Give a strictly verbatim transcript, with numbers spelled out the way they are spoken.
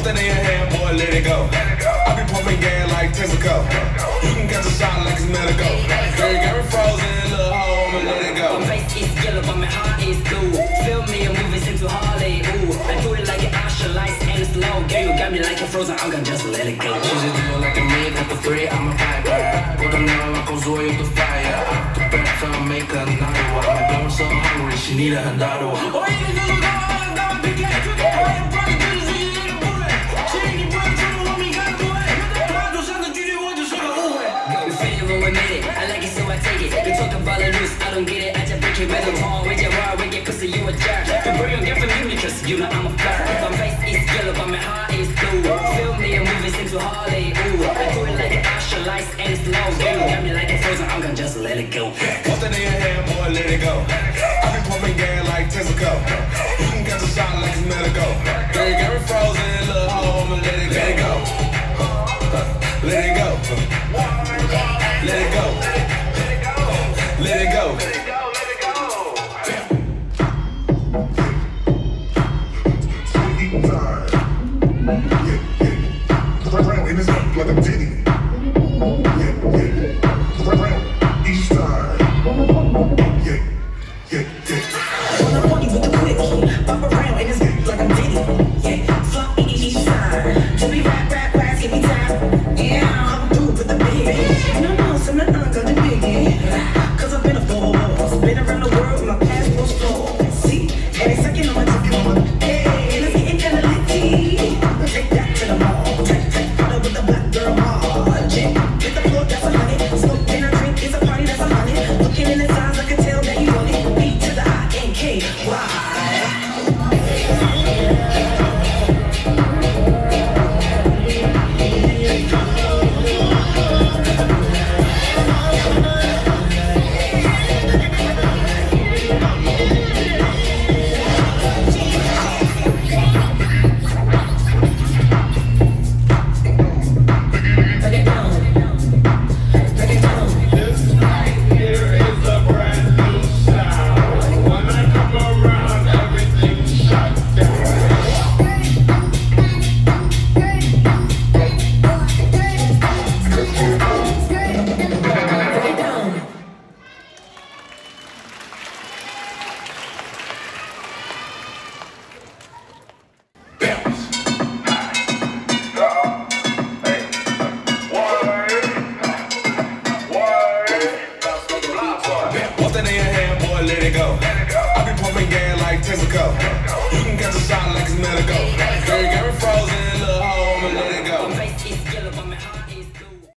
that in your hand, boy, let it go. I be pumping gas like Texaco. You can catch a shot like it's medical. Girl, you got me frozen, little hoe, I'ma let it go. My face is yellow, but my heart is blue. Feel me, I'm moving into Harley. Ooh, I do it like an Asher lights and it's slow. Girl, you got me like a frozen, I'm gonna just let it go. She just do it like a me, got the three, I'm a piper. Put them down like a zoe of the fire. The best I'll make a night. My girl so hungry, she need a handado. Oh, you can do it all, I'm gonna pick it. I'm probably gonna see you in a bullet. She ain't your brother, tell me what me gotta do it. I do something to you, what you say, ooh. You feel when we made it, I like it so I take it. You talk about it loose, I don't get it, I just break it. Better wrong, with your raw, with your pussy, you a jerk. Don't bring your girlfriend with me, cause you know I'm a flirt. My face is yellow, but my heart is blue. Feel me, I'm moving into Harley. Ooh, I do it like an Asher lights and it's slow. Girl, you got me like a frozen, I'm gonna just let it go. Put that in your hand, boy, let it go. I be pumping gas like Texaco. You can catch a shot like it's medical. Girl, you got me frozen, little hoe, I'ma let it go. Let it go. Let it go. Let it go. Let it go. In his neck like a ditty. Yeah, yeah. Round each side. Yeah, yeah, yeah. When I'm on you with the quickie, bump around in his neck like a ditty. Yeah, flop each side. To be rap, rap, rap, give me time. Yeah, I'm through with the big. No, no, so nothing got the biggie. Cause I've been a boss, been around the world, my passport's full. See, every second on my ticket on. Hey, let's get kinda litty. Take that to the mall. Let it go. I be pumping gas like Texaco. You can catch a shot like it's medical.